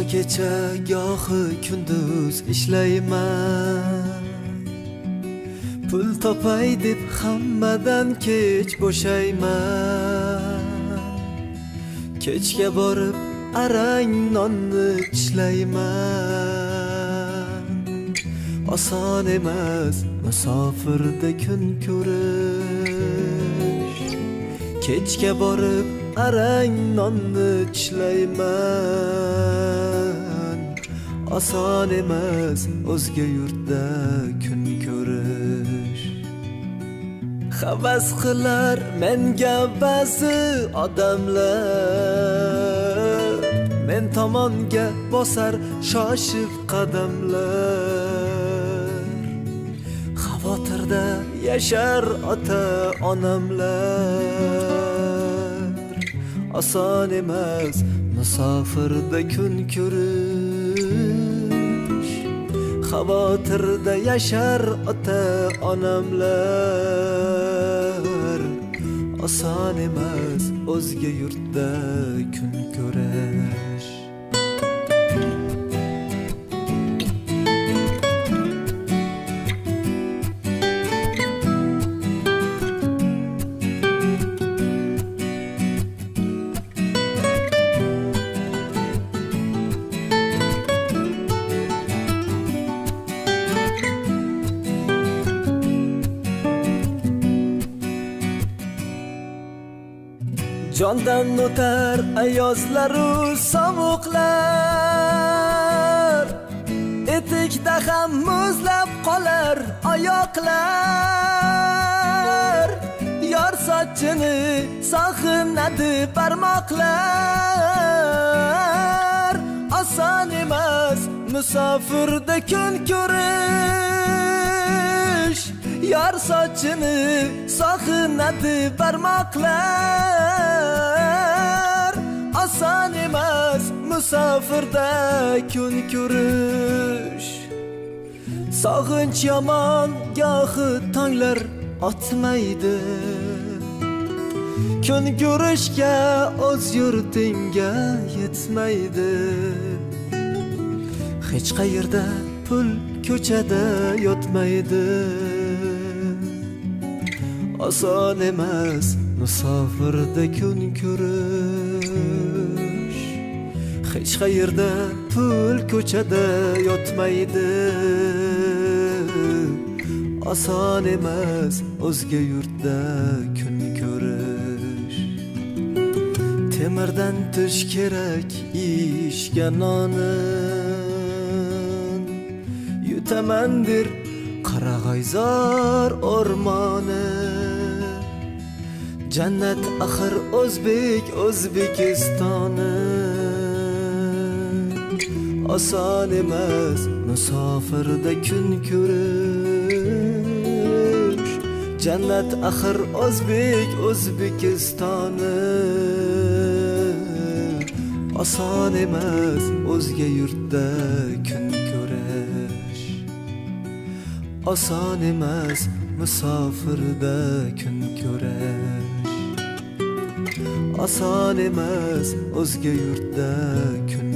gohi kecha gohi kunduz ishlayman. Pul topay deb hammadan kech bo'shayman. Kechga borib arang nonni tishlayman. Oson emas musofirda kun ko'rish. Kechga borib arang nonni tishlayman. Oson emas o'zga yurtda kun ko'rish. Havas qilar menga ba'zi odamlar, men tomonga bosar shoshib qadamlar. Xavotirda yashar ota onamlar. Oson emas musofirda kun ko'rish. Xavotirda yashar ota onamlar. Oson emas o'zga yurtda kun ko'rish. Jondan o'tar ayozlaru sovuqlar. Etikda ham muzlab qolar oyoqlar. Yor sochini sog'inadi barmoqlar. Oson emas musofirda kun ko'rish. Yor sochini sog'inadi barmoqlar. Oson emas musofirda kun ko'rish. Sog'inch yomon gohi tonglar otmaydi. Kun ko'rishga o'z yurtingga yetmaydi. Hech qayerda pul ko'chada yotmaydi. Oson emas musofirda kun ko'rish. Hech qayerda pul ko'chada yotmaydi. Oson emas o'zga yurtda kun ko'rish. Temirdan tush kerak ishga nonin. Yutamandir Qarag'ayzor o'rmoni. Jannat axir O'zbekistoni. Oson emas musofirda kun ko'rish. Jannat axir O'zbekistoni. Oson emas o'zga yurtda kun ko'rish. Oson emas musofirda kun ko'rish. Oson emas o'zga yurtda kun